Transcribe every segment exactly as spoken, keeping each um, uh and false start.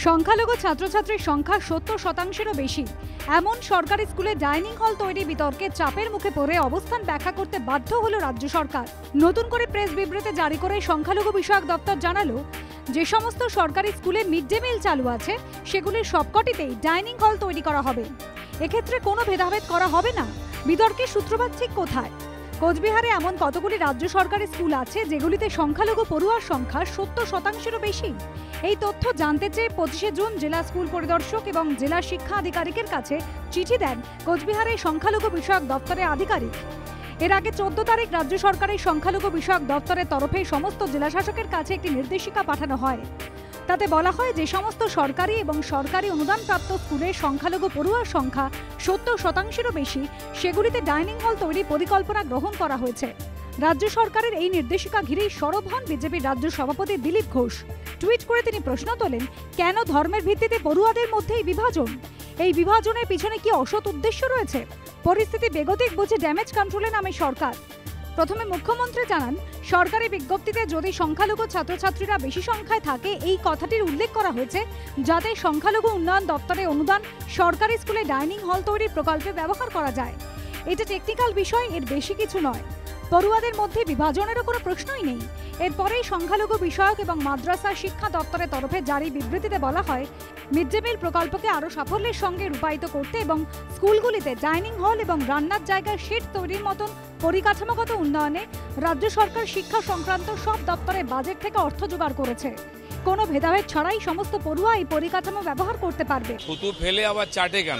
সংখ্যালঘু ছাত্রছাত্রীর সংখ্যা সত্তর শতাংশেরও বেশি এমন সরকারি স্কুলে ডাইনিং হল তৈরি বিতর্কে চাপের মুখে পড়ে অবস্থান ব্যাখ্যা করতে বাধ্য হলো রাজ্য সরকার। নতুন করে প্রেস বিবৃতি জারি করে সংখ্যালঘু বিষয়ক দপ্তর জানালো, যে সমস্ত সরকারি স্কুলে মিড ডে মিল চালু আছে সেগুলির সবকটিতেই ডাইনিং হল তৈরি করা হবে। এক্ষেত্রে কোনো ভেদাভেদ করা হবে না। বিতর্কের সূত্রপাত ঠিক কোথায়? কোচবিহারে এমন কতগুলি রাজ্য সরকারি স্কুল আছে যেগুলিতে সংখ্যালঘু পড়ুয়ার সংখ্যা সত্তর শতাংশেরও বেশি। এই তথ্য জানতে চেয়ে পঁচিশে জুন জেলা স্কুল পরিদর্শক এবং জেলা শিক্ষা আধিকারিকের কাছে চিঠি দেন কোচবিহারের সংখ্যালঘু বিষয়ক দপ্তরের আধিকারিক। এর আগে চোদ্দ তারিখ রাজ্য সরকারের সংখ্যালঘু বিষয়ক দপ্তরের তরফে সমস্ত জেলাশাসকের কাছে একটি নির্দেশিকা পাঠানো হয়। তাতে বলা হয়, যে সমস্ত সরকারি এবং সরকারি অনুদানপ্রাপ্ত স্কুলের সংখ্যালঘু পড়ুয়ার সংখ্যা সত্তর শতাংশেরও বেশি সেগুলিতে ডাইনিং হল তৈরির পরিকল্পনা গ্রহণ করা হয়েছে। রাজ্য সরকারের এই নির্দেশিকা ঘিরেই সরব হন বিজেপির রাজ্য সভাপতি দিলীপ ঘোষ। টুইট করে তিনি প্রশ্ন তোলেন, কেন ধর্মের ভিত্তিতে পড়ুয়াদের মধ্যে এই বিভাজন? এই বিভাজনের পিছনে কি অসৎ উদ্দেশ্য রয়েছে? পরিস্থিতি বেগতিক বুঝে ড্যামেজ কন্ট্রোলে নামে সরকার। প্রথমে মুখ্যমন্ত্রী জানান, সরকারি বিজ্ঞপ্তিতে যদি সংখ্যালঘু ছাত্রছাত্রীরা বেশি সংখ্যায় থাকে এই কথাটির উল্লেখ করা হয়েছে, যাতে সংখ্যালঘু উন্নয়ন দপ্তরের অনুদান সরকারি স্কুলে ডাইনিং হল তৈরির প্রকল্পে ব্যবহার করা যায়। এটা টেকনিক্যাল বিষয়, এর বেশি কিছু নয়। পড়ুয়াদের মধ্যে বিভাজনেরও কোনো প্রশ্নই নেই। এরপরেই সংখ্যালঘু বিষয়ক এবং মাদ্রাসা শিক্ষা দপ্তরের তরফে জারি বিবৃতিতে বলা হয়, মিড ডে মিল প্রকল্পকে আরও সাফল্যের সঙ্গে রূপায়িত করতে এবং স্কুলগুলিতে ডাইনিং হল এবং রান্নার জায়গায় শেড তৈরির মতন পরিকাঠামোগত উন্নয়নে রাজ্য সরকার শিক্ষা সংক্রান্ত সব দপ্তরের বাজেট থেকে অর্থ জোগাড় করেছে। কোনো ভেদাভেদ ছাড়াই সমস্ত পড়ুয়া এই পরিকাঠামো ব্যবহার করতে পারবে। থুতু ফেলে আবার চাটে কেন?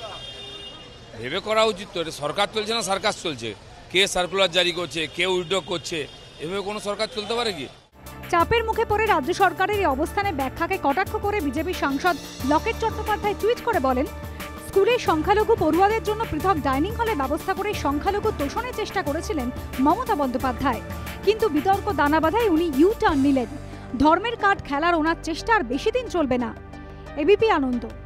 ভেবে করা উচিত তো। সরকার চলছে না সার্কাস চলছে? কে সার্কুলার জারি করছে, কে উইথড্র করছে? এভাবে কোনো সরকার চলতে পারে কি? চাপের মুখে পড়ে রাজ্য সরকারের এই অবস্থানে ব্যাখ্যাকে কটাক্ষ করে বিজেপি সাংসদ লকেট চট্টোপাধ্যায় টুইট করে বলেন, স্কুলে সংখ্যালঘু পড়ুয়াদের জন্য পৃথক ডাইনিং হলের ব্যবস্থা করে সংখ্যালঘু তোষণের চেষ্টা করেছিলেন মমতা বন্দ্যোপাধ্যায়। কিন্তু বিতর্ক দানা বাঁধায় উনি ইউ টার্ন নিলেন। ধর্মের কার্ড খেলার ওনার চেষ্টা আর বেশি দিন চলবে না। এবিপি আনন্দ।